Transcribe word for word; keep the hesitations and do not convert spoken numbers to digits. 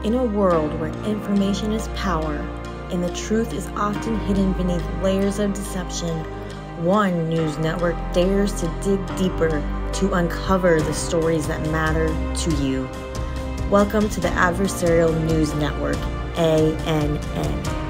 In a world where information is power and the truth is often hidden beneath layers of deception, one news network dares to dig deeper to uncover the stories that matter to you. Welcome to the Adversarial News Network, A N N.